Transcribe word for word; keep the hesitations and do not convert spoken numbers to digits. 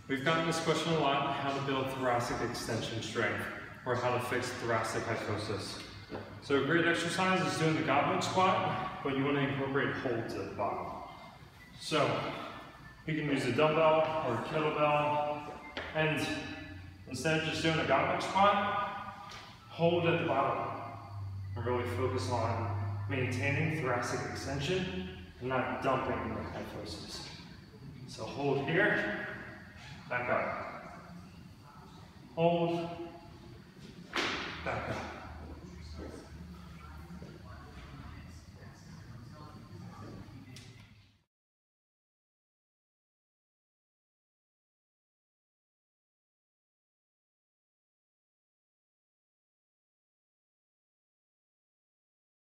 We've gotten this question a lot, how to build thoracic extension strength, or how to fix thoracic kyphosis. So a great exercise is doing the goblet squat, but you want to incorporate holds at the bottom. So you can use a dumbbell or a kettlebell, and instead of just doing a goblet squat, hold at the bottom, and really focus on maintaining thoracic extension and not dumping the kyphosis. So hold here, back up. Hold, back up.